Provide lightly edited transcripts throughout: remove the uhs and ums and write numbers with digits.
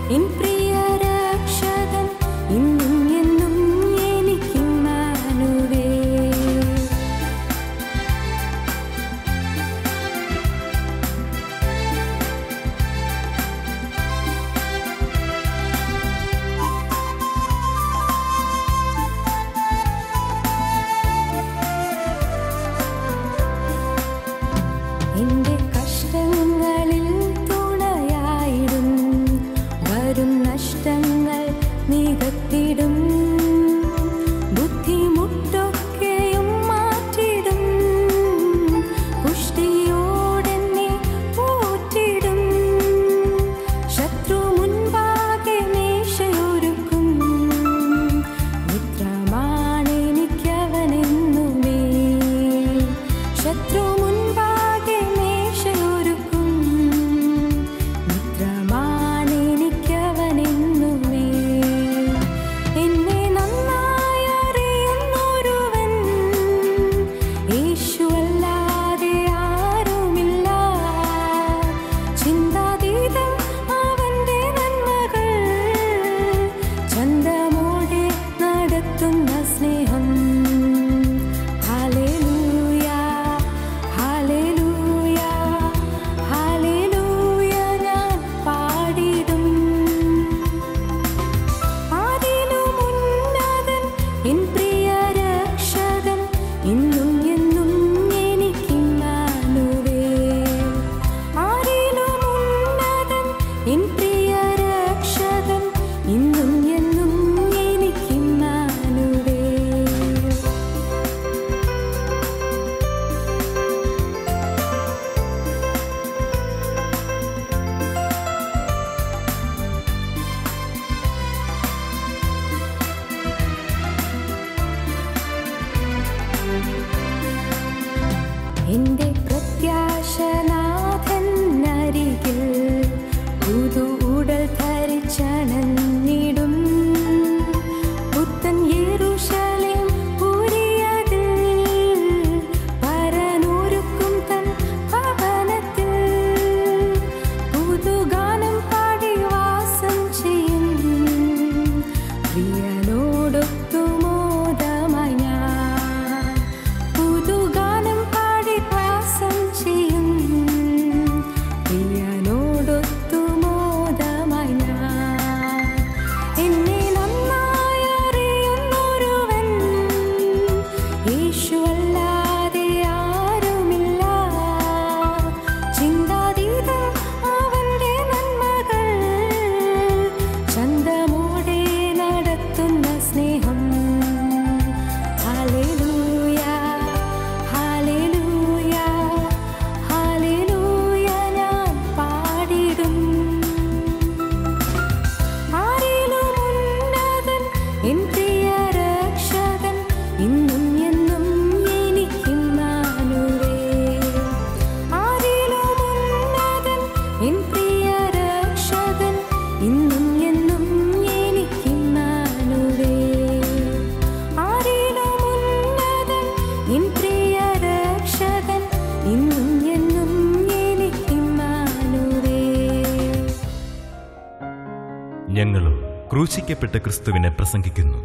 ഞങ്ങളും ക്രൂശിക്കപ്പെട്ട ക്രിസ്തുവിനെ പ്രസംഗിക്കുന്നു.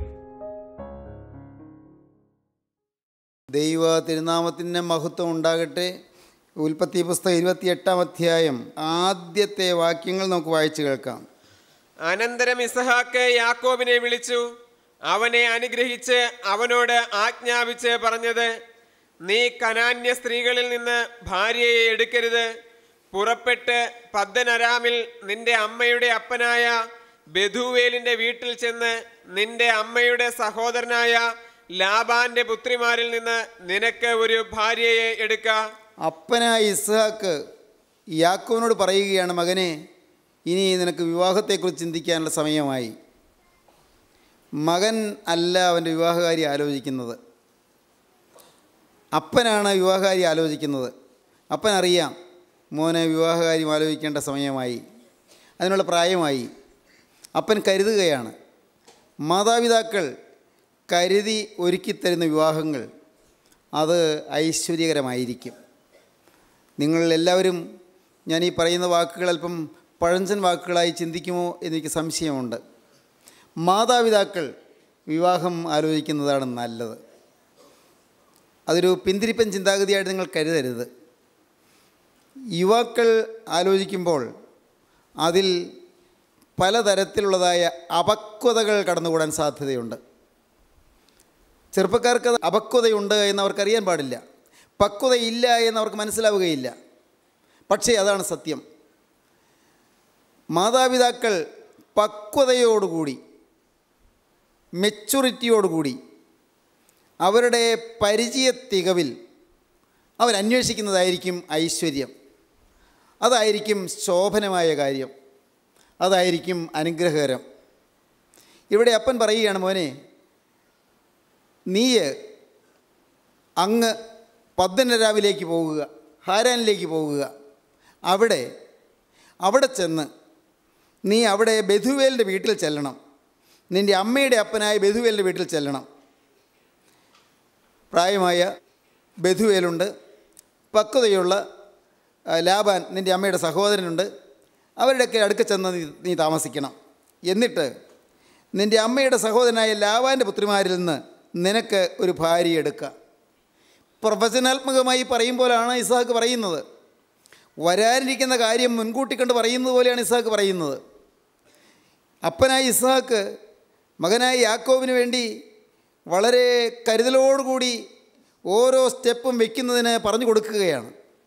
ദൈവ തിരുനാമത്തിന് മഹത്വം ഉണ്ടാകട്ടെ. ഉൽപ്പത്തി പുസ്തകം 28-ാം അധ്യായം ആദ്യത്തെ വാക്യങ്ങൾ നമുക്ക് വായിച്ചു കേൾക്കാം. അനന്തരം ഇസഹാക്ക് യാക്കോബിനെ വിളിച്ചു അവനെ അനുഗ്രഹിച്ച് അവനോട് ആജ്ഞാപിച്ച് പറഞ്ഞത്, നീ കനാന്യ സ്ത്രീകളിൽ നിന്ന് ഭാര്യയെ എടുക്കരുത്. പുറപ്പെട്ട് പദ്ദൻ അരാമിൽ നിന്റെ അമ്മയുടെ അപ്പനായ ബെഥൂവേലിന്റെ വീട്ടിൽ ചെന്ന് നിന്റെ അമ്മയുടെ സഹോദരനായ ലാബാന്റെ പുത്രിമാരിൽ നിന്ന് നിനക്ക് ഒരു ഭാര്യയെ എടുക്ക. അപ്പനായ ഇസ്ഹാക്ക് യാക്കോബിനോട് പറയുകയാണ്, മകനെ, ഇനി നിനക്ക് വിവാഹത്തെക്കുറിച്ച് ചിന്തിക്കാനുള്ള സമയമായി. മകൻ അല്ല അവൻ്റെ വിവാഹകാരി ആലോചിക്കുന്നത്, അപ്പനാണ് വിവാഹകാരി ആലോചിക്കുന്നത്. അപ്പനറിയാം മോനെ വിവാഹകാര്യം ആലോചിക്കേണ്ട സമയമായി, അതിനുള്ള പ്രായമായി. അപ്പൻ കരുതുകയാണ്. മാതാപിതാക്കൾ കരുതി ഒരുക്കിത്തരുന്ന വിവാഹങ്ങൾ അത് ഐശ്വര്യകരമായിരിക്കും. നിങ്ങളെല്ലാവരും ഞാൻ ഈ പറയുന്ന വാക്കുകൾ അല്പം പഴഞ്ചൻ വാക്കുകളായി ചിന്തിക്കുമോ എന്നെനിക്ക് സംശയമുണ്ട്. മാതാപിതാക്കൾ വിവാഹം ആലോചിക്കുന്നതാണ് നല്ലത്. അതൊരു പിന്തിരിപ്പൻ ചിന്താഗതിയായിട്ട് നിങ്ങൾ കരുതരുത്. യുവാക്കൾ ആലോചിക്കുമ്പോൾ അതിൽ പലതരത്തിലുള്ളതായ അപക്വതകൾ കടന്നുകൂടാൻ സാധ്യതയുണ്ട്. ചെറുപ്പക്കാർക്ക് അപക്വതയുണ്ട് എന്നവർക്കറിയാൻ പാടില്ല, പക്വതയില്ല എന്നവർക്ക് മനസ്സിലാവുകയില്ല. പക്ഷേ അതാണ് സത്യം. മാതാപിതാക്കൾ പക്വതയോടുകൂടി, മെച്യൂരിറ്റിയോടുകൂടി, അവരുടെ പരിചയ തികവിൽ അവരന്വേഷിക്കുന്നതായിരിക്കും ഐശ്വര്യം, അതായിരിക്കും ശോഭനമായ കാര്യം, അതായിരിക്കും അനുഗ്രഹകരം. ഇവിടെ അപ്പൻ പറയുകയാണ്, മോനെ, നീ അങ്ങ് പദ്ദനരാവിലേക്ക് പോകുക, ഹാരാനിലേക്ക് പോകുക. അവിടെ ചെന്ന് നീ അവിടെ ബെഥുവേലിൻ്റെ വീട്ടിൽ ചെല്ലണം. നിൻ്റെ അമ്മയുടെ അപ്പനായ ബെഥുവേലിൻ്റെ വീട്ടിൽ ചെല്ലണം. പ്രായമായ ബെഥുവേലുണ്ട്, പക്വതയുള്ള ലാബാൻ നിൻ്റെ അമ്മയുടെ സഹോദരനുണ്ട്. അവരുടെയൊക്കെ അടുക്ക ചെന്ന് നീ താമസിക്കണം. എന്നിട്ട് നിൻ്റെ അമ്മയുടെ സഹോദരനായ ലാബാൻ്റെ പുത്രിമാരിൽ നിന്ന് നിനക്ക് ഒരു ഭാര്യ എടുക്കുക. പ്രവചനാത്മകമായി പറയുമ്പോഴാണ് ഇസ്ഹാക്ക് പറയുന്നത്. വരാനിരിക്കുന്ന കാര്യം മുൻകൂട്ടി കണ്ട് പറയുന്നത് പോലെയാണ് ഇസ്ഹാക്ക് പറയുന്നത്. അപ്പനായ ഇസ്ഹാക്ക് മകനായ യാക്കോബിന് വേണ്ടി വളരെ കരുതലോടുകൂടി ഓരോ സ്റ്റെപ്പും വയ്ക്കുന്നതിന് പറഞ്ഞു കൊടുക്കുകയാണ്.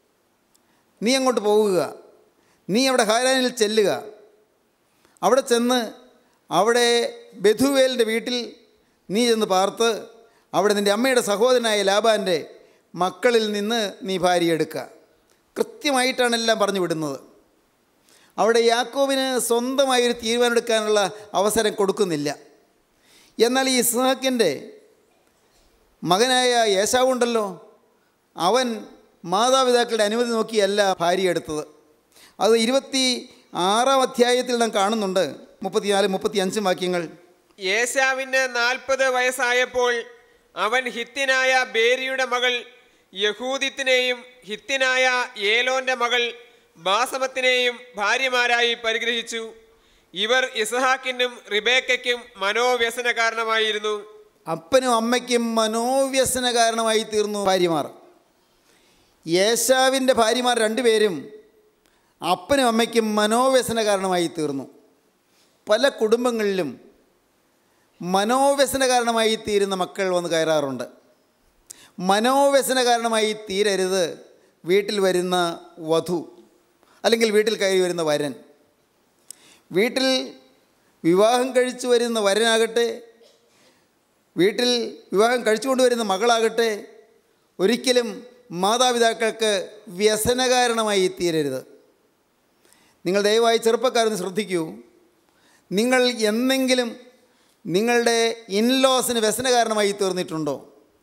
നീ അങ്ങോട്ട് പോകുക, നീ അവിടെ ഹാരാനിൽ ചെല്ലുക. അവിടെ ചെന്ന് അവിടെ ബെഥുവേലിൻ്റെ വീട്ടിൽ നീ ചെന്ന് പാർത്ത് അവിടെ നിൻ്റെ അമ്മയുടെ സഹോദരനായ ലാബാൻ്റെ മക്കളിൽ നിന്ന് നീ ഭാര്യ എടുക്കുക. കൃത്യമായിട്ടാണ് എല്ലാം പറഞ്ഞു വിടുന്നത്. അവിടെ യാക്കോബിന് സ്വന്തമായൊരു തീരുമാനമെടുക്കാനുള്ള അവസരം കൊടുക്കുന്നില്ല. എന്നാൽ ഈ ഇസ്ഹാക്കിൻ്റെ മകനായ ഏശാവുണ്ടല്ലോ, അവൻ മാതാപിതാക്കളുടെ അനുമതി നോക്കിയല്ല ഭാര്യ എടുത്തത്. അത് 26-ാം അധ്യായത്തിൽ നാം കാണുന്നുണ്ട്, 34-35 വാക്യങ്ങൾ. ഏശാവിന് 40 വയസ്സായപ്പോൾ അവൻ ഹിത്യനായ ബേരിയുടെ മകൾ യഹൂദിത്തിനെയും ഹിത്യനായ ഏലോന്റെ മകൾ ബാസമത്തിനെയും ഭാര്യമാരായി പരിഗ്രഹിച്ചു. ഇവർ ഇസ്ഹാക്കിനും റിബേക്കയ്ക്കും മനോവ്യസന കാരണമായിരുന്നു. അപ്പനും അമ്മയ്ക്കും മനോവ്യസന കാരണമായി തീർന്നു ഭാര്യമാർ. ഏശാവിൻ്റെ ഭാര്യമാർ രണ്ടുപേരും അപ്പനും അമ്മയ്ക്കും മനോവ്യസന കാരണമായി തീർന്നു. പല കുടുംബങ്ങളിലും മനോവ്യസന കാരണമായി തീരുന്ന മക്കൾ വന്ന് കയറാറുണ്ട്. മനോവ്യസന കാരണമായി തീരരുത് വീട്ടിൽ വരുന്ന വധു, അല്ലെങ്കിൽ വീട്ടിൽ കയറി വരുന്ന വരൻ. വീട്ടിൽ വിവാഹം കഴിച്ചു വരുന്ന വരനാകട്ടെ, വീട്ടിൽ വിവാഹം കഴിച്ചുകൊണ്ട് വരുന്ന മകളാകട്ടെ, ഒരിക്കലും മാതാപിതാക്കൾക്ക് വ്യസനകാരണമായി തീരരുത്. നിങ്ങൾ ദയവായി ചെറുപ്പക്കാരൊന്ന് ശ്രദ്ധിക്കൂ. നിങ്ങൾ എന്നെങ്കിലും നിങ്ങളുടെ ഇൻലോസിന് വ്യസനകാരണമായി തീർന്നിട്ടുണ്ടോ?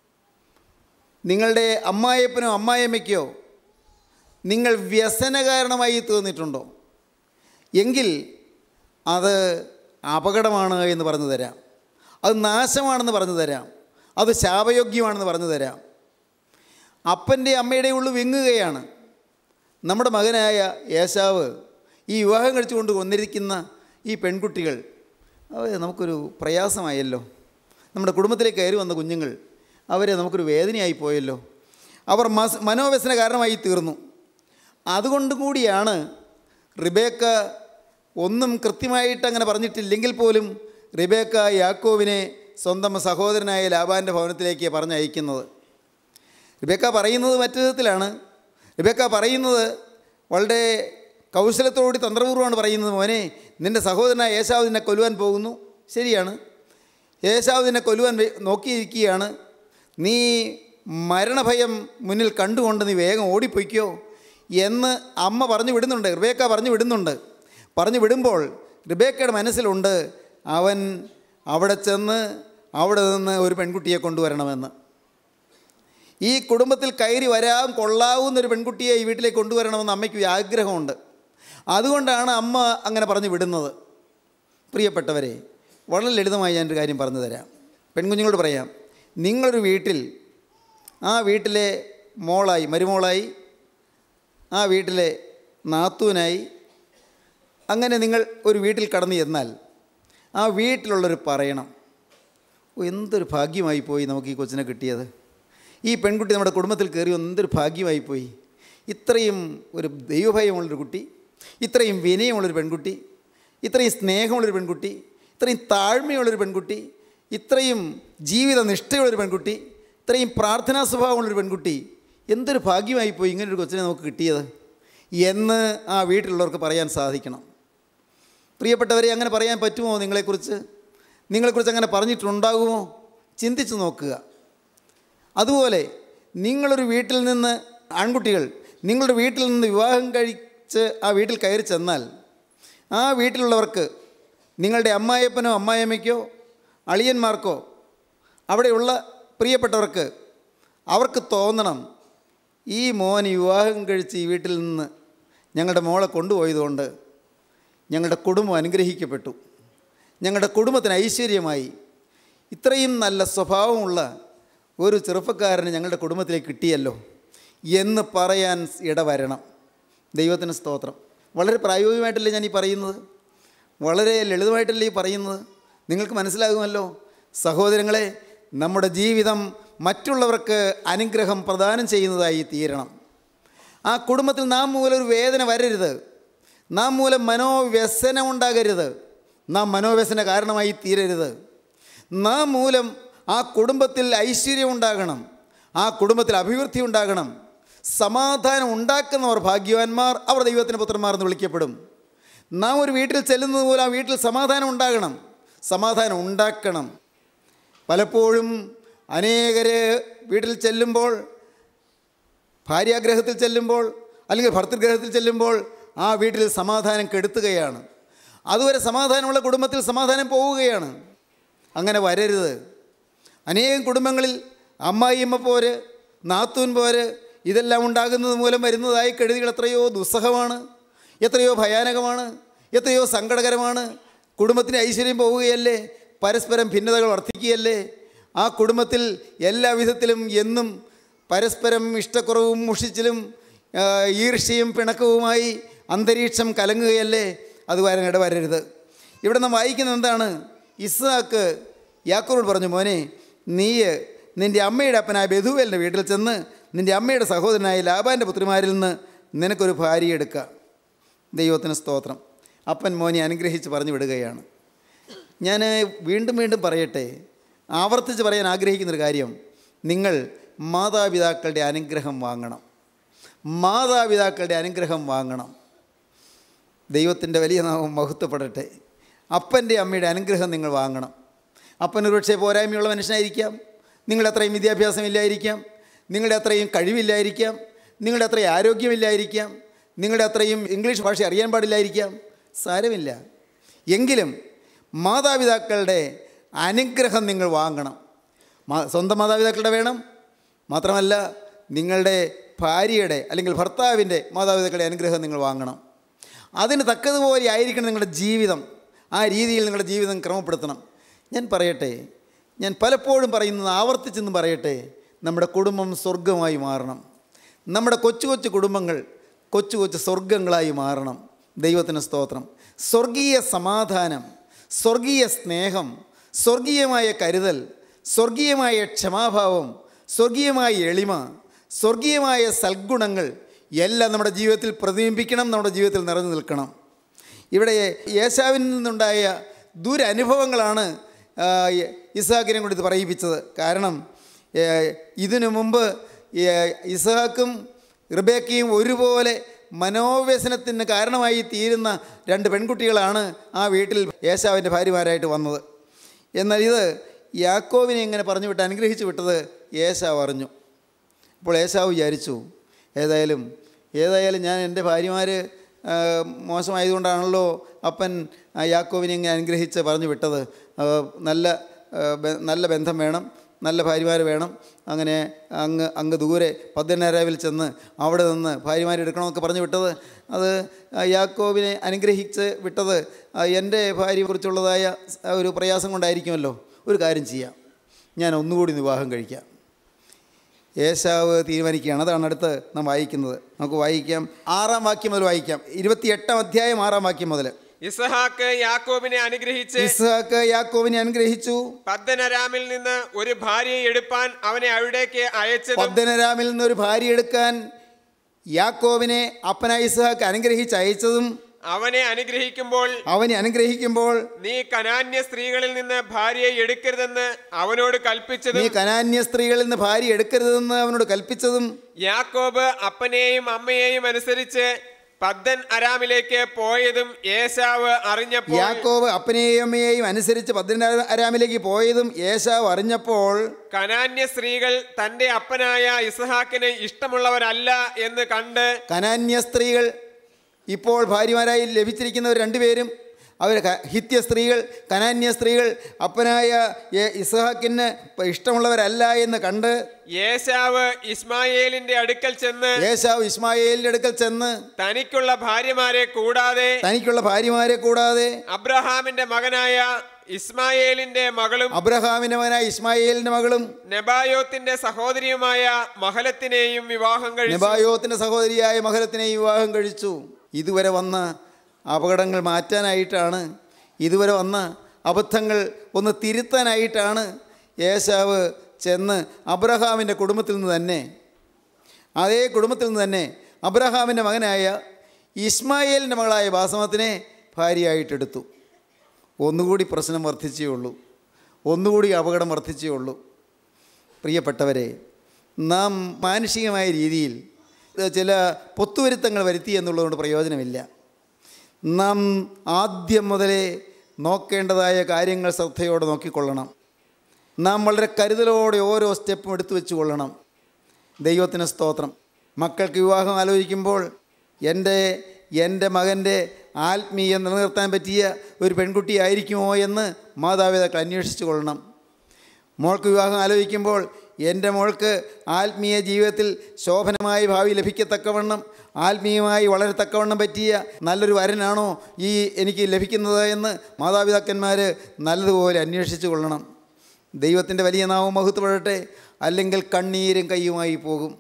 നിങ്ങളുടെ അമ്മായപ്പനോ അമ്മായിയമ്മയ്ക്കോ നിങ്ങൾ വ്യസനകാരണമായി തീർന്നിട്ടുണ്ടോ? എങ്കിൽ അത് അപകടമാണ് എന്ന് പറഞ്ഞു തരാം, അത് നാശമാണെന്ന് പറഞ്ഞു തരാം, അത് ശാപയോഗ്യമാണെന്ന് പറഞ്ഞു തരാം. അപ്പൻ്റെ അമ്മയുടെ ഉള്ളു വിങ്ങുകയാണ്. നമ്മുടെ മകനായ ഏശാവ്, ഈ വിവാഹം കഴിച്ചുകൊണ്ട് കൊന്നിരിക്കുന്ന ഈ പെൺകുട്ടികൾ, നമുക്കൊരു പ്രയാസമായല്ലോ. നമ്മുടെ കുടുംബത്തിലേക്ക് കയറി വന്ന കുഞ്ഞുങ്ങൾ, അവരെ നമുക്കൊരു വേദനയായി പോയല്ലോ. അവർ മനോവ്യസന കാരണമായി തീർന്നു. അതുകൊണ്ട് കൂടിയാണ് റിബേക്ക ഒന്നും കൃത്യമായിട്ട് അങ്ങനെ പറഞ്ഞിട്ടില്ലെങ്കിൽ പോലും റിബേക്ക യാക്കോബിനെ സ്വന്തം സഹോദരനായ ലാബാൻ്റെ ഭവനത്തിലേക്ക് പറഞ്ഞയക്കുന്നത്. റിബേക്ക പറയുന്നത് മറ്റു വിധത്തിലാണ്. റിബേക്ക പറയുന്നത് വളരെ കൗശലത്തോടുകൂടി തന്ത്രപൂർവ്വമാണ് പറയുന്നത്. മോനെ, നിൻ്റെ സഹോദരനായ ഏശാവ് നിന്നെ കൊല്ലുവാൻ പോകുന്നു. ശരിയാണ്, ഏശാവ് നിന്നെ കൊല്ലുവാൻ നോക്കിയിരിക്കുകയാണ്. നീ മരണഭയം മുന്നിൽ കണ്ടുകൊണ്ട് നീ വേഗം ഓടിപ്പോയിക്കോ എന്ന് അമ്മ പറഞ്ഞു വിടുന്നുണ്ട്, റിബേക്ക പറഞ്ഞു വിടുന്നുണ്ട്. പറഞ്ഞു വിടുമ്പോൾ റിബേക്കയുടെ മനസ്സിലുണ്ട്, അവൻ അവിടെ ചെന്ന് അവിടെ നിന്ന് ഒരു പെൺകുട്ടിയെ കൊണ്ടുവരണമെന്ന്. ഈ കുടുംബത്തിൽ കയറി വരാൻ കൊള്ളാവുന്നൊരു പെൺകുട്ടിയെ ഈ വീട്ടിലേക്ക് കൊണ്ടുവരണമെന്ന് അമ്മയ്ക്ക് ആഗ്രഹമുണ്ട്. അതുകൊണ്ടാണ് അമ്മ അങ്ങനെ പറഞ്ഞു വിടുന്നത്. പ്രിയപ്പെട്ടവരെ, വളരെ ലളിതമായി ഞാനൊരു കാര്യം പറഞ്ഞു തരാം. പെൺകുഞ്ഞുങ്ങളോട് പറയാം, നിങ്ങളൊരു വീട്ടിൽ ആ വീട്ടിലെ മോളായി, മരുമോളായി, ആ വീട്ടിലെ നാത്തൂനായി, അങ്ങനെ നിങ്ങൾ ഒരു വീട്ടിൽ കടന്നു ചെന്നാൽ ആ വീട്ടിലുള്ളവർ പറയണം, എന്തൊരു ഭാഗ്യമായി പോയി നമുക്ക് ഈ കൊച്ചിനെ കിട്ടിയത്, ഈ പെൺകുട്ടി നമ്മുടെ കുടുംബത്തിൽ കയറി എന്തൊരു ഭാഗ്യമായി പോയി, ഇത്രയും ഒരു ദൈവഭയമുള്ളൊരു കുട്ടി, ഇത്രയും വിനയമുള്ളൊരു പെൺകുട്ടി, ഇത്രയും സ്നേഹമുള്ളൊരു പെൺകുട്ടി, ഇത്രയും താഴ്മയുള്ളൊരു പെൺകുട്ടി, ഇത്രയും ജീവിത നിഷ്ഠയുള്ളൊരു പെൺകുട്ടി, ഇത്രയും പ്രാർത്ഥനാ സ്വഭാവമുള്ളൊരു പെൺകുട്ടി, എന്തൊരു ഭാഗ്യമായി പോയി ഇങ്ങനൊരു കൊച്ചിനെ നമുക്ക് കിട്ടിയത് എന്ന് ആ വീട്ടിലുള്ളവർക്ക് പറയാൻ സാധിക്കണം. പ്രിയപ്പെട്ടവരെ, അങ്ങനെ പറയാൻ പറ്റുമോ? നിങ്ങളെക്കുറിച്ച് അങ്ങനെ പറഞ്ഞിട്ടുണ്ടാകുമോ? ചിന്തിച്ച് നോക്കുക. അതുപോലെ നിങ്ങളൊരു വീട്ടിൽ നിന്ന്, ആൺകുട്ടികൾ നിങ്ങളുടെ വീട്ടിൽ നിന്ന് വിവാഹം കഴിച്ച് ആ വീട്ടിൽ കയറി ചെന്നാൽ ആ വീട്ടിലുള്ളവർക്ക്, നിങ്ങളുടെ അമ്മായപ്പനോ അമ്മായിയമ്മയ്ക്കോ അളിയന്മാർക്കോ അവിടെയുള്ള പ്രിയപ്പെട്ടവർക്ക്, അവർക്ക് തോന്നണം, ഈ മോൻ വിവാഹം കഴിച്ച് ഈ വീട്ടിൽ നിന്ന് ഞങ്ങളുടെ മോളെ കൊണ്ടുപോയതുകൊണ്ട് ഞങ്ങളുടെ കുടുംബം അനുഗ്രഹിക്കപ്പെട്ടു, ഞങ്ങളുടെ കുടുംബത്തിന് ഐശ്വര്യമായി, ഇത്രയും നല്ല സ്വഭാവമുള്ള ഒരു ചെറുപ്പക്കാരന് ഞങ്ങളുടെ കുടുംബത്തിലേക്ക് കിട്ടിയല്ലോ എന്ന് പറയാൻ ഇടവരണം. ദൈവത്തിന് സ്തോത്രം. വളരെ പ്രായോഗികമായിട്ടല്ലേ ഞാൻ ഈ പറയുന്നത്, വളരെ ലളിതമായിട്ടല്ലേ ഈ പറയുന്നത്. നിങ്ങൾക്ക് മനസ്സിലാകുമല്ലോ സഹോദരങ്ങളെ, നമ്മുടെ ജീവിതം മറ്റുള്ളവർക്ക് അനുഗ്രഹം പ്രദാനം ചെയ്യുന്നതായി തീരണം. ആ കുടുംബത്തിൽ നാം മൂലം ഒരു വേദന വരരുത്, നാം മൂലം മനോവ്യസനം ഉണ്ടാകരുത്, നാം മനോവ്യസന കാരണമായി തീരരുത്. നാം മൂലം ആ കുടുംബത്തിൽ ഐശ്വര്യം ഉണ്ടാകണം, ആ കുടുംബത്തിൽ അഭിവൃദ്ധി ഉണ്ടാകണം. സമാധാനം ഉണ്ടാക്കുന്നവർ ഭാഗ്യവാന്മാർ, അവർ ദൈവത്തിൻ്റെ പുത്രന്മാർ എന്ന് വിളിക്കപ്പെടും. നാം ഒരു വീട്ടിൽ ചെല്ലുന്നത് മൂലം ആ വീട്ടിൽ സമാധാനം ഉണ്ടാകണം, സമാധാനം ഉണ്ടാക്കണം. പലപ്പോഴും അനേകർ വീട്ടിൽ ചെല്ലുമ്പോൾ, ഭാര്യാഗ്രഹത്തിൽ ചെല്ലുമ്പോൾ അല്ലെങ്കിൽ ഭർത്തൃഗ്രഹത്തിൽ ചെല്ലുമ്പോൾ ആ വീട്ടിൽ സമാധാനം കെടുത്തുകയാണ്. അതുവരെ സമാധാനമുള്ള കുടുംബത്തിൽ സമാധാനം പോവുകയാണ്. അങ്ങനെ വരരുത്. അനേകം കുടുംബങ്ങളിൽ അമ്മായിയമ്മ പോര്, നാത്തൂൻ പോര്, ഇതെല്ലാം ഉണ്ടാകുന്നത് മൂലം വരുന്നതായ കെടുതികൾ എത്രയോ ദുസ്സഹമാണ്, എത്രയോ ഭയാനകമാണ്, എത്രയോ സങ്കടകരമാണ്. കുടുംബത്തിന് ഐശ്വര്യം പോവുകയല്ലേ, പരസ്പരം ഭിന്നതകൾ വർദ്ധിക്കുകയല്ലേ, ആ കുടുംബത്തിൽ എല്ലാ വിധത്തിലും എന്നും പരസ്പരം ഇഷ്ടക്കുറവും മുഷിച്ചിലും ഈർഷ്യയും പിണക്കവുമായി അന്തരീക്ഷം കലങ്ങുകയല്ലേ. അത് ഇടവരരുത്. ഇവിടെ നാം വായിക്കുന്നത് എന്താണ്? ഇസ്ഹാക്ക് യാക്കോബോട് പറഞ്ഞു, മോനെ, നീ നിൻ്റെ അമ്മയുടെ അപ്പനായ ബെഥൂവേലിൻ്റെ വീട്ടിൽ ചെന്ന് നിൻ്റെ അമ്മയുടെ സഹോദരനായ ലാബാൻ്റെ പുത്രിമാരിൽ നിന്ന് നിനക്കൊരു ഭാര്യ എടുക്കുക. ദൈവത്തിന് സ്തോത്രം. അപ്പൻ മോനെ അനുഗ്രഹിച്ച് പറഞ്ഞു വിടുകയാണ്. ഞാൻ വീണ്ടും വീണ്ടും പറയട്ടെ, ആവർത്തിച്ച് പറയാൻ ആഗ്രഹിക്കുന്നൊരു കാര്യം, നിങ്ങൾ മാതാപിതാക്കളുടെ അനുഗ്രഹം വാങ്ങണം, മാതാപിതാക്കളുടെ അനുഗ്രഹം വാങ്ങണം. ദൈവത്തിൻ്റെ വലിയ നാമം മഹത്വപ്പെടട്ടെ. അപ്പൻ്റെ അമ്മയുടെ അനുഗ്രഹം നിങ്ങൾ വാങ്ങണം. അപ്പൻ ഒരുപക്ഷെ പോരായ്മയുള്ള മനുഷ്യനായിരിക്കാം, നിങ്ങളുടെ അത്രയും വിദ്യാഭ്യാസമില്ലായിരിക്കാം, നിങ്ങളുടെ അത്രയും കഴിവില്ലായിരിക്കാം, നിങ്ങളുടെ അത്രയും ആരോഗ്യമില്ലായിരിക്കാം, നിങ്ങളുടെ അത്രയും ഇംഗ്ലീഷ് ഭാഷ അറിയാൻ പാടില്ലായിരിക്കാം. സാരമില്ല. എങ്കിലും മാതാപിതാക്കളുടെ അനുഗ്രഹം നിങ്ങൾ വാങ്ങണം. സ്വന്തം മാതാപിതാക്കളുടെ വേണം, മാത്രമല്ല നിങ്ങളുടെ ഭാര്യയുടെ അല്ലെങ്കിൽ ഭർത്താവിൻ്റെ മാതാപിതാക്കളുടെ അനുഗ്രഹം നിങ്ങൾ വാങ്ങണം. അതിന് തക്കതുപോലെ ആയിരിക്കണം നിങ്ങളുടെ ജീവിതം. ആ രീതിയിൽ നിങ്ങളുടെ ജീവിതം ക്രമപ്പെടുത്തണം. ഞാൻ പറയട്ടെ, ഞാൻ പലപ്പോഴും പറയുന്നത് ആവർത്തിച്ചെന്ന് പറയട്ടെ, നമ്മുടെ കുടുംബം സ്വർഗമായി മാറണം. നമ്മുടെ കൊച്ചു കൊച്ചു കുടുംബങ്ങൾ കൊച്ചു കൊച്ചു സ്വർഗങ്ങളായി മാറണം. ദൈവത്തിന് സ്തോത്രം. സ്വർഗീയ സമാധാനം, സ്വർഗീയ സ്നേഹം, സ്വർഗീയമായ കരുതൽ, സ്വർഗീയമായ ക്ഷമാഭാവം, സ്വർഗീയമായ എളിമ, സ്വർഗീയമായ സൽഗുണങ്ങൾ എല്ലാം നമ്മുടെ ജീവിതത്തിൽ പ്രതിബിംബിക്കണം, നമ്മുടെ ജീവിതത്തിൽ നിറഞ്ഞു നിൽക്കണം. ഇവിടെ ഏശാവിൽ നിന്നുണ്ടായ ദുരനുഭവങ്ങളാണ് ഇസ്ഹാക്കിനെ കൊണ്ട് ഇത് പറയിപ്പിച്ചത്. കാരണം ഇതിനു മുമ്പ് ഇസ്ഹാക്കും റിബേക്കയും ഒരുപോലെ മനോവ്യസനത്തിന് കാരണമായി തീരുന്ന രണ്ട് പെൺകുട്ടികളാണ് ആ വീട്ടിൽ ഏശാവിൻ്റെ ഭാര്യമാരായിട്ട് വന്നത്. എന്നാൽ ഇത് യാക്കോബിനെ ഇങ്ങനെ പറഞ്ഞു വിട്ട് അനുഗ്രഹിച്ചു വിട്ടത് ഏശാവ് അറിഞ്ഞു. അപ്പോൾ ഏശാവ് വിചാരിച്ചു, ഏതായാലും ഞാൻ എൻ്റെ ഭാര്യമാർ മോശമായതുകൊണ്ടാണല്ലോ അപ്പൻ യാക്കോബിനെ ഇങ്ങനെ അനുഗ്രഹിച്ച് പറഞ്ഞു വിട്ടത്. നല്ല ബന്ധം വേണം, നല്ല ഭാര്യമാർ വേണം. അങ്ങനെ അങ്ങ് ദൂരെ പദ്ദനരാവിൽ ചെന്ന് അവിടെ നിന്ന് ഭാര്യമാരെടുക്കണമെന്നൊക്കെ പറഞ്ഞു വിട്ടത്, അത് യാക്കോബിനെ അനുഗ്രഹിച്ച് വിട്ടത് എൻ്റെ ഭാര്യയെക്കുറിച്ചുള്ളതായ ഒരു പ്രയാസം കൊണ്ടായിരിക്കുമല്ലോ. ഒരു കാര്യം ചെയ്യാം, ഞാൻ ഒന്നുകൂടി വിവാഹം കഴിക്കാം. ഏശാവ് തീരുമാനിക്കുകയാണ്. അതാണ് അടുത്ത് നാം വായിക്കുന്നത്. നമുക്ക് വായിക്കാം, 6-ാം വാക്യം മുതൽ വായിക്കാം. 28-ാം അധ്യായം 6-ാം വാക്യം മുതൽ. ഇസ്ഹാക്ക് യാക്കോബിനെ അനുഗ്രഹിച്ച് ഇസ്ഹാക്ക് യാക്കോബിനെ അനുഗ്രഹിച്ചു. പദ്ദനരാമിൽ നിന്ന് ഒരു ഭാര്യയെ എടുപ്പാൻ അവനെ അവിടേക്ക് അയച്ചതും പദ്ദനരാമിൽ നിന്ന് ഒരു ഭാര്യ എടുക്കാൻ യാക്കോബിനെ അപ്പനായ ഇസ്ഹാക്ക് അനുഗ്രഹിച്ച് അയച്ചതും അവനെ അനുഗ്രഹിക്കുമ്പോൾ നീ കനാന്യ സ്ത്രീകളിൽ നിന്ന് ഭാര്യയെ എടുക്കരുതെന്ന് അവനോട് കൽപ്പിച്ചതും യാക്കോബ് അപ്പനെയും അമ്മയെയും അനുസരിച്ച് പദ്ദൻ അരാമിലേക്ക് പോയതും ഏശാവ് അറിഞ്ഞപ്പോൾ കനാന്യ സ്ത്രീകൾ തന്റെ അപ്പനായ ഇസ്ഹാക്കിന് ഇഷ്ടമുള്ളവരല്ല എന്ന് കണ്ട് കനാന്യ സ്ത്രീകൾ ഇപ്പോൾ ഭാര്യമാരായി ലഭിച്ചിരിക്കുന്നവർ രണ്ടുപേരും അവർ ഹിത്യ സ്ത്രീകൾ, കനാന്യ സ്ത്രീകൾ അപ്പനായ ഇസ്ഹാക്കിന് ഇഷ്ടമുള്ളവരല്ല എന്ന് കണ്ട് ഏശാവ് ഇസ്മായേലിന്റെ അടുക്കൽ ചെന്ന് തനിക്കുള്ള ഭാര്യമാരെ കൂടാതെ അബ്രഹാമിന്റെ മകനായ ഇസ്മായേലിന്റെ മകളും നെബായോത്തിന്റെ സഹോദരിയുമായ മഹലത്തിനെയും വിവാഹം കഴിച്ചു. ഇതുവരെ വന്ന അപകടങ്ങൾ മാറ്റാനായിട്ടാണ്, ഇതുവരെ വന്ന അബദ്ധങ്ങൾ ഒന്ന് തിരുത്താനായിട്ടാണ് ഏശാവ് ചെന്ന് അബ്രഹാമിൻ്റെ കുടുംബത്തിൽ നിന്ന് തന്നെ, അതേ കുടുംബത്തിൽ നിന്ന് തന്നെ അബ്രഹാമിൻ്റെ മകനായ ഇസ്മായേലിൻ്റെ മകളായ ബാസമത്തിനെ ഭാര്യയായിട്ടെടുത്തു. ഒന്നുകൂടി പ്രശ്നം വർദ്ധിച്ചേ ഉള്ളൂ, ഒന്നുകൂടി അപകടം വർദ്ധിച്ചേ ഉള്ളൂ. പ്രിയപ്പെട്ടവരെ, നാം മാനുഷികമായ രീതിയിൽ ചില പൊത്തുവരുത്തങ്ങൾ വരുത്തി എന്നുള്ളതുകൊണ്ട് പ്രയോജനമില്ല. നാം ആദ്യം മുതലേ നോക്കേണ്ടതായ കാര്യങ്ങൾ ശ്രദ്ധയോടെ നോക്കിക്കൊള്ളണം. നാം വളരെ കരുതലോടെ ഓരോ സ്റ്റെപ്പും എടുത്തു വെച്ച് കൊള്ളണം. ദൈവത്തിന് സ്തോത്രം. മക്കൾക്ക് വിവാഹം ആലോചിക്കുമ്പോൾ എൻ്റെ മകൻ്റെ ആത്മീയം നിലനിർത്താൻ പറ്റിയ ഒരു പെൺകുട്ടി ആയിരിക്കുമോ എന്ന് മാതാപിതാക്കൾ അന്വേഷിച്ചു കൊള്ളണം. മോൾക്ക് വിവാഹം ആലോചിക്കുമ്പോൾ എൻ്റെ മോൾക്ക് ആത്മീയ ജീവിതത്തിൽ ശോഭനമായ ഭാവി ലഭിക്കത്തക്കവണ്ണം, ആത്മീയമായി വളരെ തക്കവണ്ണം പറ്റിയ നല്ലൊരു വരനാണോ എനിക്ക് ലഭിക്കുന്നത് എന്ന് മാതാപിതാക്കന്മാർ നല്ലതുപോലെ അന്വേഷിച്ചു കൊള്ളണം. ദൈവത്തിൻ്റെ വലിയ നാമം മഹത്വപ്പെടട്ടെ. അല്ലെങ്കിൽ കണ്ണീരും കയ്യുമായി പോകും.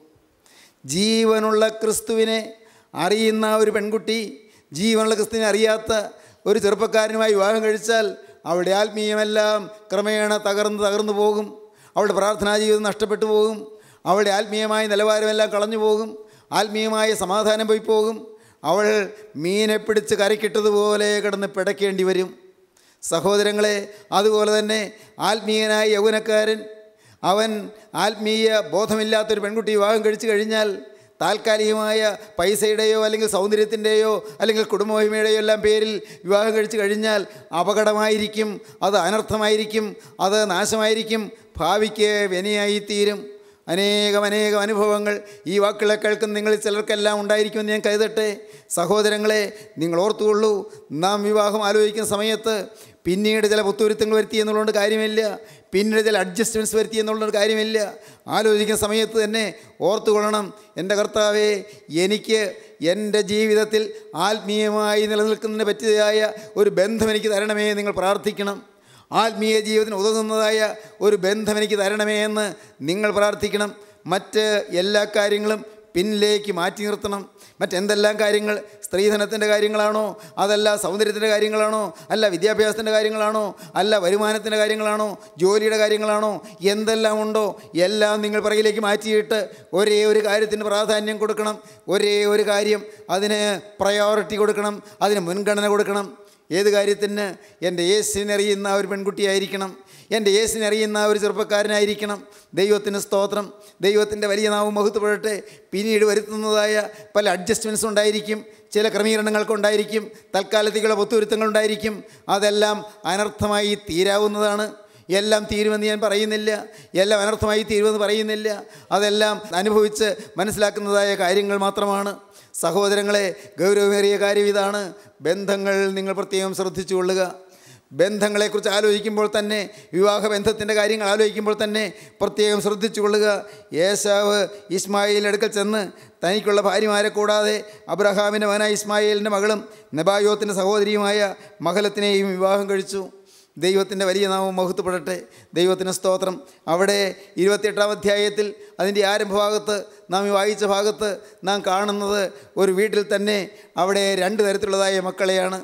ജീവനുള്ള ക്രിസ്തുവിനെ അറിയുന്ന ഒരു പെൺകുട്ടി ജീവനുള്ള ക്രിസ്തുവിനെ അറിയാത്ത ഒരു ചെറുപ്പക്കാരനുമായി വിവാഹം കഴിച്ചാൽ അവളുടെ ആത്മീയമെല്ലാം ക്രമേണ തകർന്നു പോകും. അവളുടെ പ്രാർത്ഥനാ ജീവിതം നഷ്ടപ്പെട്ടു പോകും. അവളുടെ ആത്മീയമായ നിലവാരമെല്ലാം കളഞ്ഞു പോകും. ആത്മീയമായ സമാധാനം പോയി പോകും. അവൾ മീനെ പിടിച്ച് കരക്കിട്ടതുപോലെ കിടന്ന് പിടയ്ക്കേണ്ടി വരും. സഹോദരങ്ങളെ, അതുപോലെ തന്നെ ആത്മീയനായ യൗവനക്കാരൻ, അവൻ ആത്മീയ ബോധമില്ലാത്തൊരു പെൺകുട്ടി വിവാഹം കഴിച്ചു കഴിഞ്ഞാൽ താൽക്കാലികമായ പൈസയുടെയോ അല്ലെങ്കിൽ സൗന്ദര്യത്തിൻ്റെയോ അല്ലെങ്കിൽ കുടുംബമഹിമയുടെയോ എല്ലാം പേരിൽ വിവാഹം കഴിച്ചു കഴിഞ്ഞാൽ അപകടമായിരിക്കും, അത് അനർത്ഥമായിരിക്കും, അത് നാശമായിരിക്കും, ഭാവിക്ക് വിനയായിത്തീരും. അനേകം അനുഭവങ്ങൾ ഈ വാക്കുകളെ കേൾക്കുന്ന നിങ്ങളിൽ ചിലർക്കെല്ലാം ഉണ്ടായിരിക്കുമെന്ന് ഞാൻ കരുതട്ടെ. സഹോദരങ്ങളെ, നിങ്ങൾ ഓർത്തുകൊള്ളൂ, നാം വിവാഹം ആലോചിക്കുന്ന സമയത്ത് പിന്നീട് ചില പൊത്തുവരുത്തങ്ങൾ വരുത്തി എന്നുള്ളതുകൊണ്ട് കാര്യമില്ല, പിന്നീട് ചില അഡ്ജസ്റ്റ്മെൻറ്റ്സ് വരുത്തി എന്നുള്ളൊരു കാര്യമില്ല. ആലോചിക്കുന്ന സമയത്ത് തന്നെ ഓർത്തുകൊള്ളണം, എൻ്റെ കർത്താവേ, എനിക്ക് എൻ്റെ ജീവിതത്തിൽ ആത്മീയമായി നിലനിൽക്കുന്നതിന് പറ്റിയതായ ഒരു ബന്ധം എനിക്ക് തരണമേ നിങ്ങൾ പ്രാർത്ഥിക്കണം. ആത്മീയ ജീവിതത്തിന് ഉതകുന്നതായ ഒരു ബന്ധം എനിക്ക് തരണമേ എന്ന് നിങ്ങൾ പ്രാർത്ഥിക്കണം. മറ്റ് എല്ലാ കാര്യങ്ങളും പിന്നിലേക്ക് മാറ്റി നിർത്തണം. മറ്റെന്തെല്ലാം കാര്യങ്ങൾ, സ്ത്രീധനത്തിൻ്റെ കാര്യങ്ങളാണോ, അതല്ല സൗന്ദര്യത്തിൻ്റെ കാര്യങ്ങളാണോ, അല്ല വിദ്യാഭ്യാസത്തിൻ്റെ കാര്യങ്ങളാണോ, അല്ല വരുമാനത്തിൻ്റെ കാര്യങ്ങളാണോ, ജോലിയുടെ കാര്യങ്ങളാണോ, എന്തെല്ലാം ഉണ്ടോ എല്ലാം നിങ്ങൾ പുറകിലേക്ക് മാറ്റിയിട്ട് ഒരേ ഒരു കാര്യത്തിന് പ്രാധാന്യം കൊടുക്കണം. ഒരേ ഒരു കാര്യം, അതിന് പ്രയോറിറ്റി കൊടുക്കണം, അതിന് മുൻഗണന കൊടുക്കണം. ഏത് കാര്യത്തിന്? എൻ്റെ യേശുവിനെ അറിയുന്ന ഒരു പെൺകുട്ടിയായിരിക്കണം, എൻ്റെ യേശുവിനെ അറിയുന്ന ഒരു ചെറുപ്പക്കാരനായിരിക്കണം. ദൈവത്തിന് സ്തോത്രം. ദൈവത്തിൻ്റെ വലിയ നാമം മഹത്വപ്പെടട്ടെ. പിന്നീട് വരുത്തുന്നതായ പല അഡ്ജസ്റ്റ്മെൻറ്റ്സ് ഉണ്ടായിരിക്കും, ചില ക്രമീകരണങ്ങൾക്കുണ്ടായിരിക്കും, തൽക്കാലത്തേക്കുള്ള പൊത്തുവരുത്തങ്ങളുണ്ടായിരിക്കും. അതെല്ലാം അനർത്ഥമായി തീരാവുന്നതാണ്. എല്ലാം തീരുമെന്ന് ഞാൻ പറയുന്നില്ല, എല്ലാം അനർത്ഥമായി തീരുമെന്ന് പറയുന്നില്ല. അതെല്ലാം അനുഭവിച്ച് മനസ്സിലാക്കുന്നതായ കാര്യങ്ങൾ മാത്രമാണ്. സഹോദരങ്ങളെ, ഗൗരവമേറിയ കാര്യം ഇതാണ്. ബന്ധങ്ങൾ നിങ്ങൾ പ്രത്യേകം ശ്രദ്ധിച്ചു കൊള്ളുക. ബന്ധങ്ങളെക്കുറിച്ച് ആലോചിക്കുമ്പോൾ തന്നെ, വിവാഹബന്ധത്തിൻ്റെ കാര്യങ്ങൾ ആലോചിക്കുമ്പോൾ തന്നെ പ്രത്യേകം ശ്രദ്ധിച്ചു കൊള്ളുക. ഏശാവ് ഇസ്മായേലിൻ്റെ അടുക്കൽ ചെന്ന് തനിക്കുള്ള ഭാര്യമാരെ കൂടാതെ അബ്രഹാമിൻ്റെ മകനായ ഇസ്മായേലിൻ്റെ മകളും നെബായോത്തിൻ്റെ സഹോദരിയുമായ മഹലത്തിനെയും വിവാഹം കഴിച്ചു. ദൈവത്തിൻ്റെ വലിയ നാമം മഹത്വപ്പെടട്ടെ. ദൈവത്തിന് സ്തോത്രം. അവിടെ 28-ാം അധ്യായത്തിൽ അതിൻ്റെ ആരംഭഭാഗത്ത് നാം ഈ വായിച്ച ഭാഗത്ത് നാം കാണുന്നത് ഒരു വീട്ടിൽ തന്നെ അവിടെ 2 തരത്തിലുള്ളതായ മക്കളെയാണ്.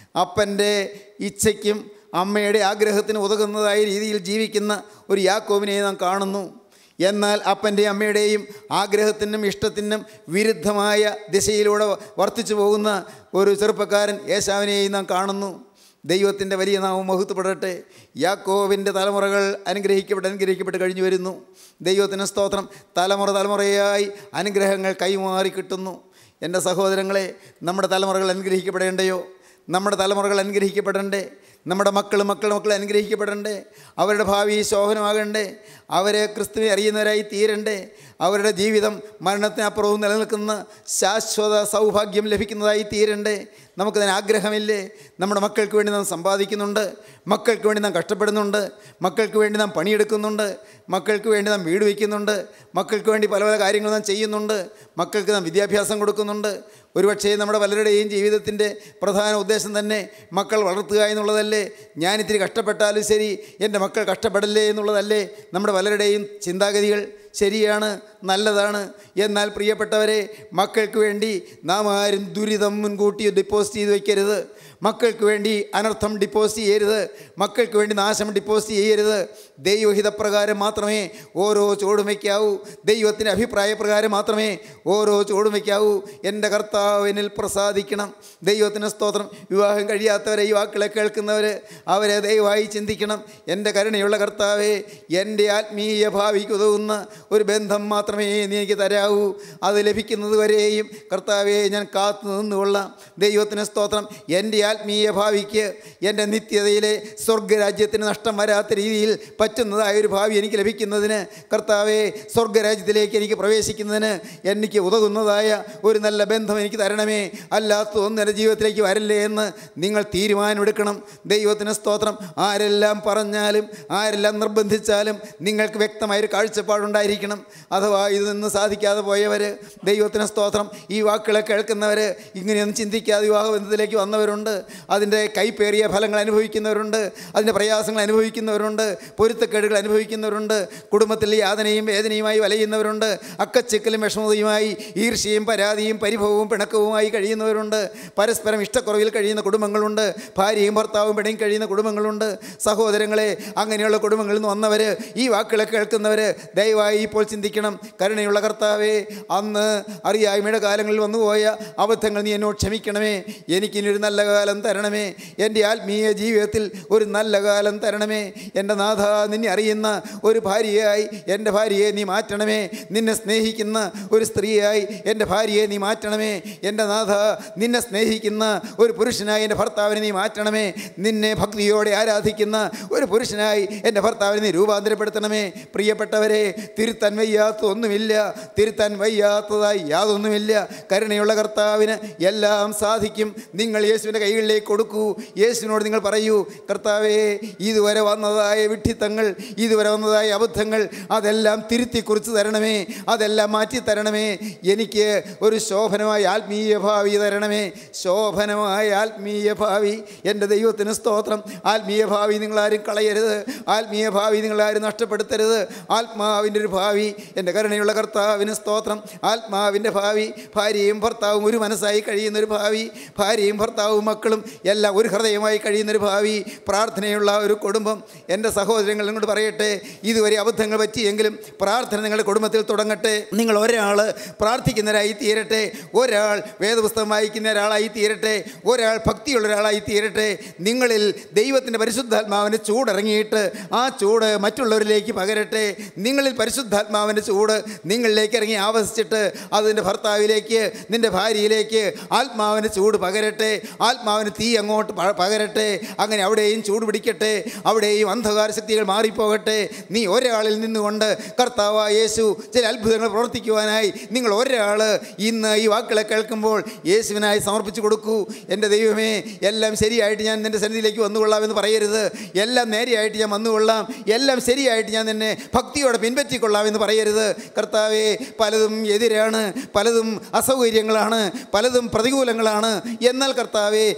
അപ്പൻ്റെ ഇച്ഛയ്ക്കും അമ്മയുടെ ആഗ്രഹത്തിന് ഉതകുന്നതായ രീതിയിൽ ജീവിക്കുന്ന ഒരു യാക്കോബിനെ നാം കാണുന്നു. എന്നാൽ അപ്പൻ്റെയും അമ്മയുടെയും ആഗ്രഹത്തിനും ഇഷ്ടത്തിനും വിരുദ്ധമായ ദിശയിലൂടെ വർത്തിച്ചു പോകുന്ന ഒരു ചെറുപ്പക്കാരൻ ഏശാവിനെയും നാം കാണുന്നു. ദൈവത്തിൻ്റെ വലിയ നാമം മഹത്വപ്പെടട്ടെ. യാക്കോബിൻ്റെ തലമുറകൾ അനുഗ്രഹിക്കപ്പെട്ട് കഴിഞ്ഞു വരുന്നു. ദൈവത്തിന് സ്തോത്രം. തലമുറയായി അനുഗ്രഹങ്ങൾ കൈമാറി കിട്ടുന്നു. എൻ്റെ സഹോദരങ്ങളെ, നമ്മുടെ തലമുറകൾ അനുഗ്രഹിക്കപ്പെടേണ്ടയോ? നമ്മുടെ തലമുറകൾ അനുഗ്രഹിക്കപ്പെടണ്ടേ? നമ്മുടെ മക്കൾ അനുഗ്രഹിക്കപ്പെടണ്ടേ? അവരുടെ ഭാവി ശോഭനമാകണ്ടേ? അവരെ ക്രിസ്തുവിനെ അറിയുന്നവരായി തീരണ്ടേ? അവരുടെ ജീവിതം മരണത്തിനപ്പുറവും നിലനിൽക്കുന്ന ശാശ്വത സൗഭാഗ്യം ലഭിക്കുന്നതായി തീരണ്ടേ? നമുക്കതിന് ആഗ്രഹമില്ലേ? നമ്മുടെ മക്കൾക്ക് വേണ്ടി നാം സമ്പാദിക്കുന്നുണ്ട്, മക്കൾക്ക് വേണ്ടി നാം കഷ്ടപ്പെടുന്നുണ്ട്, മക്കൾക്ക് വേണ്ടി നാം പണിയെടുക്കുന്നുണ്ട്, മക്കൾക്ക് വേണ്ടി നാം വീട് വയ്ക്കുന്നുണ്ട്, മക്കൾക്ക് വേണ്ടി പല പല കാര്യങ്ങൾ നാം ചെയ്യുന്നുണ്ട്, മക്കൾക്ക് നാം വിദ്യാഭ്യാസം കൊടുക്കുന്നുണ്ട്. ഒരുപക്ഷേ നമ്മുടെ പലരുടെയും ജീവിതത്തിൻ്റെ പ്രധാന ഉദ്ദേശം തന്നെ മക്കൾ വളർത്തുക എന്നുള്ളതല്ലേ? ഞാനിത്തിരി കഷ്ടപ്പെട്ടാലും ശരി, എൻ്റെ മക്കൾ കഷ്ടപ്പെടല്ലേ എന്നുള്ളതല്ലേ നമ്മുടെ പലരുടെയും ചിന്താഗതികൾ? ശരിയാണ്, നല്ലതാണ്. എന്നാൽ പ്രിയപ്പെട്ടവരെ, മക്കൾക്ക് വേണ്ടി നാം ആരും ദുരിതം മുൻകൂട്ടി ഡിപ്പോസിറ്റ് ചെയ്ത് വയ്ക്കരുത്. മക്കൾക്ക് വേണ്ടി അനർത്ഥം ഡിപ്പോസിറ്റ് ചെയ്യരുത്. മക്കൾക്ക് വേണ്ടി നാശം ഡിപ്പോസിറ്റ് ചെയ്യരുത്. ദൈവഹിതപ്രകാരം മാത്രമേ ഓരോ ചുവടും വയ്ക്കാവൂ. ദൈവത്തിൻ്റെ അഭിപ്രായപ്രകാരം മാത്രമേ ഓരോ ചുവടും വയ്ക്കാവൂ. എൻ്റെ കർത്താവിനിൽ പ്രസാദിക്കണം. ദൈവത്തിന് സ്തോത്രം. വിവാഹം കഴിയാത്തവരെ, ഈ വാക്കുകളെ കേൾക്കുന്നവർ, അവരെ ദയവായി ചിന്തിക്കണം. എൻ്റെ കരുണയുള്ള കർത്താവേ, എൻ്റെ ആത്മീയ ഭാവിക്ക് ഉതകുന്ന ഒരു ബന്ധം മാത്രമേ നീ എനിക്ക് തരാവൂ. അത് ലഭിക്കുന്നത് വരെയും കർത്താവേ ഞാൻ കാത്തു നിന്നുകൊള്ളാം. ദൈവത്തിന് സ്തോത്രം. എൻ്റെ ആത്മീയ ഭാവിക്ക്, എൻ്റെ നിത്യതയിലെ സ്വർഗരാജ്യത്തിന് നഷ്ടം വരാത്ത രീതിയിൽ പറ്റുന്നതായ ഒരു ഭാവി എനിക്ക് ലഭിക്കുന്നതിന്, കർത്താവേ സ്വർഗരാജ്യത്തിലേക്ക് എനിക്ക് പ്രവേശിക്കുന്നതിന് എനിക്ക് ഉതകുന്നതായ ഒരു നല്ല ബന്ധം എനിക്ക് തരണമേ. അല്ലാത്തതൊന്നും എൻ്റെ ജീവിതത്തിലേക്ക് വരല്ലേ എന്ന് നിങ്ങൾ തീരുമാനമെടുക്കണം. ദൈവത്തിന് സ്തോത്രം. ആരെല്ലാം പറഞ്ഞാലും ആരെല്ലാം നിർബന്ധിച്ചാലും നിങ്ങൾക്ക് വ്യക്തമായൊരു കാഴ്ചപ്പാടുണ്ടായിരിക്കണം. അഥവാ ഇത് നിന്ന് സാധിക്കാതെ പോയവർ, ദൈവത്തിന് സ്തോത്രം, ഈ വാക്കുകളെ കേൾക്കുന്നവർ, ഇങ്ങനെയൊന്നും ചിന്തിക്കാതെ വിവാഹബന്ധത്തിലേക്ക് വന്നവരുണ്ട്. അതിൻ്റെ കൈപ്പേറിയ ഫലങ്ങൾ അനുഭവിക്കുന്നവരുണ്ട്, അതിൻ്റെ പ്രയാസങ്ങൾ അനുഭവിക്കുന്നവരുണ്ട്, പൊരുത്തക്കേടുകൾ അനുഭവിക്കുന്നവരുണ്ട്, കുടുംബത്തിൽ യാതനയും വേദനയുമായി വലയുന്നവരുണ്ട്, അക്കച്ചിക്കലും വിഷമതയുമായി ഈർഷ്യയും പരാതിയും പരിഭവവും പിണക്കവുമായി കഴിയുന്നവരുണ്ട്, പരസ്പരം ഇഷ്ടക്കുറവിൽ കഴിയുന്ന കുടുംബങ്ങളുണ്ട്, ഭാര്യയും ഭർത്താവും പിണങ്ങി കഴിയുന്ന കുടുംബങ്ങളുണ്ട്. സഹോദരങ്ങളെ, അങ്ങനെയുള്ള കുടുംബങ്ങളിൽ നിന്ന് വന്നവർ, ഈ വാക്കുകളെ കേൾക്കുന്നവർ ദയവായി ഇപ്പോൾ ചിന്തിക്കണം. കരുണയുള്ള കർത്താവേ, അന്ന് അറിയായ്മയുടെ കാലങ്ങളിൽ വന്നുപോയ അബദ്ധങ്ങൾ നീ എന്നോട് ക്ഷമിക്കണമേ. എനിക്കിനൊരു നല്ല കാലം തരണമേ. എൻ്റെ ആത്മീയ ജീവിതത്തിൽ ഒരു നല്ല കാലം തരണമേ. എൻ്റെ നാഥ, നിന്നെ അറിയുന്ന ഒരു ഭാര്യയായി എൻ്റെ ഭാര്യയെ നീ മാറ്റണമേ. നിന്നെ സ്നേഹിക്കുന്ന ഒരു സ്ത്രീയായി എൻ്റെ ഭാര്യയെ നീ മാറ്റണമേ. എൻ്റെ നാഥ, നിന്നെ സ്നേഹിക്കുന്ന ഒരു പുരുഷനായി എൻ്റെ ഭർത്താവിനെ നീ മാറ്റണമേ. നിന്നെ ഭക്തിയോടെ ആരാധിക്കുന്ന ഒരു പുരുഷനായി എൻ്റെ ഭർത്താവിനെ നീ രൂപാന്തരപ്പെടുത്തണമേ. പ്രിയപ്പെട്ടവരെ, തിരുത്താൻ വയ്യാത്തതൊന്നുമില്ല, തിരുത്താൻ വയ്യാത്തതായി യാതൊന്നുമില്ല. കരുണയുള്ള കർത്താവിന് എല്ലാം സാധിക്കും. നിങ്ങൾ യേശുവിൻ്റെ കൈകളിലേക്ക് കൊടുക്കൂ. യേശുവിനോട് നിങ്ങൾ പറയൂ, കർത്താവേ, ഇതുവരെ വന്നതായ വിഡ്ഢിത്തങ്ങൾ, ഇതുവരെ വന്നതായ അബദ്ധങ്ങൾ അതെല്ലാം തിരുത്തി കുറിച്ച് തരണമേ, അതെല്ലാം മാറ്റി തരണമേ. എനിക്ക് ഒരു ശോഭനമായ ആത്മീയ ഭാവി തരണമേ. ശോഭനമായ ആത്മീയ ഭാവി. എൻ്റെ ദൈവത്തിന് സ്തോത്രം. ആത്മീയ ഭാവി നിങ്ങളാരും കളയരുത്. ആത്മീയ ഭാവി നിങ്ങളാരും നഷ്ടപ്പെടുത്തരുത്. ആത്മാവിൻ്റെ ഒരു ഭാവി. എൻ്റെ കരുണയുള്ള കർത്താവിന് സ്തോത്രം. ആത്മാവിൻ്റെ ഭാവി. ഭാര്യയും ഭർത്താവും ഒരു മനസ്സായി കഴിയുന്നൊരു ഭാവി. ഭാര്യയും ഭർത്താവും മക്കളും എല്ലാം ഒരു ഹൃദയമായി കഴിയുന്നൊരു ഭാവി. പ്രാർത്ഥനയുള്ള ഒരു കുടുംബം. എൻ്റെ സഹോദരങ്ങൾ നിങ്ങളോട് പറയട്ടെ, ഇതുവരെ അബദ്ധങ്ങൾ പറ്റിയെങ്കിലും പ്രാർത്ഥന നിങ്ങളുടെ കുടുംബത്തിൽ തുടങ്ങട്ടെ. നിങ്ങൾ ഒരാൾ പ്രാർത്ഥിക്കുന്നവരായി തീരട്ടെ, ഒരാൾ വേദപുസ്തകം വായിക്കുന്ന ഒരാളായി തീരട്ടെ, ഒരാൾ ഭക്തിയുള്ള ഒരാളായി തീരട്ടെ. നിങ്ങളിൽ ദൈവത്തിൻ്റെ പരിശുദ്ധാത്മാവിൻ്റെ ചൂടിറങ്ങിയിട്ട് ആ ചൂട് മറ്റുള്ളവരിലേക്ക് പകരട്ടെ. നിങ്ങളിൽ പരിശുദ്ധാത്മാവിൻ്റെ ചൂട് നിങ്ങളിലേക്ക് ഇറങ്ങി ആവസിച്ചിട്ട് അതിൻ്റെ ഭർത്താവിലേക്ക്, നിൻ്റെ ഭാര്യയിലേക്ക് ആത്മാവിൻ്റെ ചൂട് പകരട്ടെ. ആത്മാവിന് തീ അങ്ങോട്ട് പകരട്ടെ. അങ്ങനെ അവിടെയും ചൂട് പിടിക്കട്ടെ, അവിടെയും അന്ധകാര ശക്തികൾ മാറിപ്പോകട്ടെ. നീ ഒരാളിൽ നിന്നുകൊണ്ട് കർത്താവായ യേശു ചില അത്ഭുതങ്ങൾ പ്രവർത്തിക്കുവാനായി നിങ്ങൾ ഒരാൾ ഇന്ന് ഈ വാക്കുകളെ കേൾക്കുമ്പോൾ യേശുവിനായി സമർപ്പിച്ചു കൊടുക്കൂ. എൻ്റെ ദൈവമേ, എല്ലാം ശരിയായിട്ട് ഞാൻ നിൻ്റെ സന്നിധിയിലേക്ക് വന്നുകൊള്ളാം എന്ന് പറയരുത്. എല്ലാം നേരെയായിട്ട് ഞാൻ വന്നുകൊള്ളാം, എല്ലാം ശരിയായിട്ട് ഞാൻ നിന്നെ ഭക്തിയോടെ പിൻപറ്റിക്കൊള്ളാം എന്ന് പറയരുത്. കർത്താവേ, പലതും എതിരാണ്, പലതും അസൗകര്യങ്ങളാണ്, പലതും പ്രതികൂലങ്ങളാണ്. എന്നാൽ കർത്താവേ,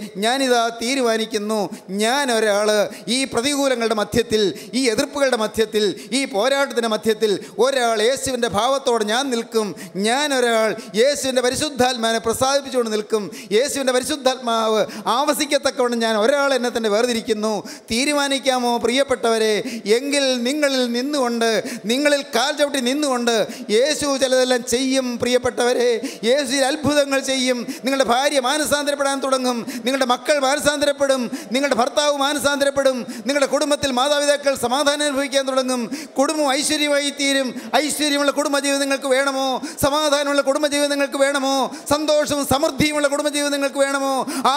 ഞാനിതാ തീരുമാനിക്കുന്നു, ഞാൻ ഒരാൾ ഈ പ്രതികൂലങ്ങളുടെ മധ്യത്തിൽ, ഈ എതിർപ്പുകളുടെ മധ്യത്തിൽ, ഈ പോരാട്ടത്തിൻ്റെ മധ്യത്തിൽ ഒരാൾ യേശുവിൻ്റെ ഭാവത്തോടെ ഞാൻ നിൽക്കും. ഞാൻ ഒരാൾ യേശുവിൻ്റെ പരിശുദ്ധാത്മാവിനെ പ്രസാദിപ്പിച്ചുകൊണ്ട് നിൽക്കും. യേശുവിൻ്റെ പരിശുദ്ധാത്മാവ് ആവസിക്കത്തക്കവണ്ണം ഞാൻ ഒരാൾ എന്നെ തന്നെ വേർതിരിക്കുന്നു. തീരുമാനിക്കാമോ പ്രിയപ്പെട്ടവരെ? എങ്കിൽ നിങ്ങളിൽ നിന്നുകൊണ്ട്, നിങ്ങളിൽ കാൽ ചവിട്ടി നിന്നുകൊണ്ട് യേശു ചിലതെല്ലാം ചെയ്യും. പ്രിയപ്പെട്ടവരെ, യേശുവിൽ അത്ഭുതങ്ങൾ ചെയ്യും. നിങ്ങളുടെ ഭാര്യ മാനസാന്തരപ്പെടാൻ തുടങ്ങും. നിങ്ങളുടെ മക്കൾ മാനസാന്തരപ്പെടും. നിങ്ങളുടെ ഭർത്താവ് മാനസാന്തരപ്പെടും. നിങ്ങളുടെ കുടുംബത്തിൽ മാതാപിതാക്കൾ സമാധാനം അനുഭവിക്കാൻ തുടങ്ങും. കുടുംബം ഐശ്വര്യമായി തീരും. ഐശ്വര്യമുള്ള കുടുംബജീവിതം നിങ്ങൾക്ക് വേണമോ? സമാധാനമുള്ള കുടുംബജീവിതം നിങ്ങൾക്ക് വേണമോ? സന്തോഷവും സമൃദ്ധിയുമുള്ള കുടുംബജീവിതം നിങ്ങൾക്ക് വേണമോ?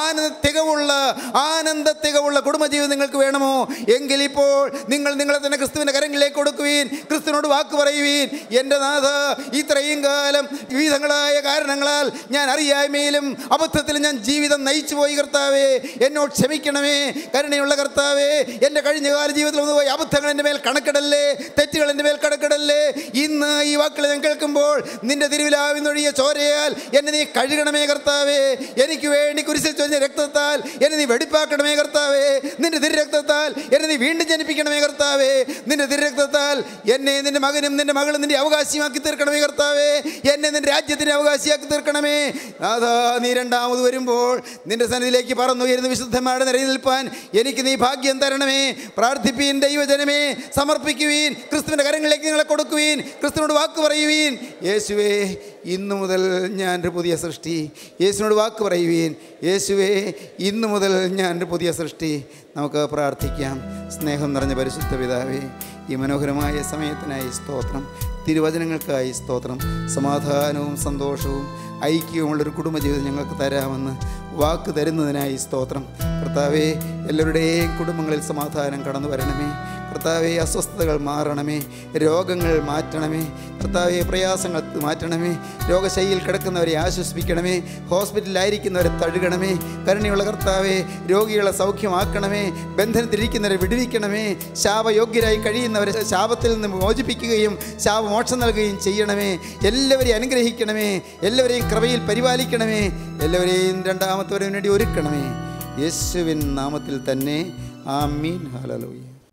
ആനന്ദ തികവുള്ള കുടുംബജീവിതം നിങ്ങൾക്ക് വേണമോ? എങ്കിൽ ഇപ്പോൾ നിങ്ങൾ നിങ്ങളെ തന്നെ ക്രിസ്തുവിൻ്റെ കരങ്ങളിലേക്ക് കൊടുക്കുവീൻ. ക്രിസ്തുവിനോട് വാക്ക് പറയുവീൻ. എൻ്റെ നാഥ, ഇത്രയും കാലം വിവിധങ്ങളായ കാരണങ്ങളാൽ ഞാൻ അറിയായ്മയിലും അബദ്ധത്തിലും ഞാൻ ജീവിതം നയിച്ചു പോയി. കർത്താവേ, എന്നോട് ക്ഷമിക്കണമേ. കരുണയുള്ള കർത്താവേ, എൻ്റെ കഴിഞ്ഞകാല ജീവിതത്തിൽ ഒന്ന് പോയി അബദ്ധങ്ങൾ എൻ്റെ മേൽ കണക്കിടല്ലേ, തെറ്റുകൾ എൻ്റെ മേൽ കണക്കിടല്ലേ. ഇന്ന് ഈ വാക്കുകൾ ഞാൻ കേൾക്കുമ്പോൾ നിൻ്റെ തിരുവിലാവിന്നൊഴിയ ചോരയാൽ എന്നെ നീ കഴുകണമേ കർത്താവേ. എനിക്ക് വേണ്ടി കുരിശിൽ ചൊരിഞ്ഞ രക്തത്താൽ എന്നെ നീ വെടിപ്പാക്കണമേ കർത്താവേ. നിൻ്റെ തിരുരക്തത്താൽ എന്നെ നീ വീണ്ടും ജനിപ്പിക്കണമേ കർത്താവേ. നിൻ്റെ തിരുരക്തത്താൽ എന്നെ നിൻ്റെ മകനും നിൻ്റെ മകളും നിൻ്റെ അവകാശിയാക്കി തീർക്കണമേ കർത്താവേ. എന്നെ നിൻ്റെ രാജ്യത്തിൻ്റെ അവകാശിയാക്കി തീർക്കണമേ. അതാ നീ രണ്ടാമത് വരുമ്പോൾ നിൻ്റെ സന്നിധിയിലേക്ക് പറന്നുയരുന്ന വിശുദ്ധന്മാരുടെ നിരയിൽ നിൽപ്പാൻ എനിക്ക് നീ ഭാഗ്യം തരണമേ. പ്രാർത്ഥിപ്പീൻ ദൈവജനമേ, സമർപ്പിക്കുവീൻ. ക്രിസ്തുവിൻ്റെ കരങ്ങളിലേക്ക് നിങ്ങളെ കൊടുക്കുവീൻ. ക്രിസ്തുവിനോട് വാക്ക് പറയുവീൻ. യേശുവേ, ഇന്നു മുതൽ ഞാനൊരു പുതിയ സൃഷ്ടി. യേശുവിനോട് വാക്ക് പറയുവീൻ. യേശുവേ, ഇന്നു മുതൽ ഞാനൊരു പുതിയ സൃഷ്ടി. നമുക്ക് പ്രാർത്ഥിക്കാം. സ്നേഹം നിറഞ്ഞ പരിശുദ്ധ പിതാവേ, ഈ മനോഹരമായ സമയത്തിനായി സ്തോത്രം. തിരുവചനങ്ങൾക്കായി സ്തോത്രം. സമാധാനവും സന്തോഷവും ഐക്യവുമുള്ളൊരു കുടുംബജീവിതം ഞങ്ങൾക്ക് തരാമെന്ന് വാക്ക് തരുന്നതിനായി സ്തോത്രം. കർത്താവേ, എല്ലാവരുടെയും കുടുംബങ്ങളിൽ സമാധാനം കടന്നു വരണമേ. കർത്താവെ, അസ്വസ്ഥതകൾ മാറണമേ. രോഗങ്ങൾ മാറ്റണമേ. കർത്താവെ, പ്രയാസങ്ങൾ മാറ്റണമേ. രോഗശൈലിയിൽ കിടക്കുന്നവരെ ആശ്വസിപ്പിക്കണമേ. ഹോസ്പിറ്റലിലായിരിക്കുന്നവരെ തഴുകണമേ. കരുണയുള്ള കർത്താവെ, രോഗികളെ സൗഖ്യമാക്കണമേ. ബന്ധനത്തിലിരിക്കുന്നവരെ വിടുവിക്കണമേ. ശാപയോഗ്യരായി കഴിയുന്നവരെ ശാപത്തിൽ നിന്ന് മോചിപ്പിക്കുകയും ശാപമോക്ഷം നൽകുകയും ചെയ്യണമേ. എല്ലാവരെയും അനുഗ്രഹിക്കണമേ. എല്ലാവരെയും കൃപയിൽ പരിപാലിക്കണമേ. എല്ലാവരെയും രണ്ടാമത്തെ വരവിന് വേണ്ടി ഒരുക്കണമേ. യേശുവിൻ നാമത്തിൽ തന്നെ. ആമീൻ. ഹല്ലേലൂയ.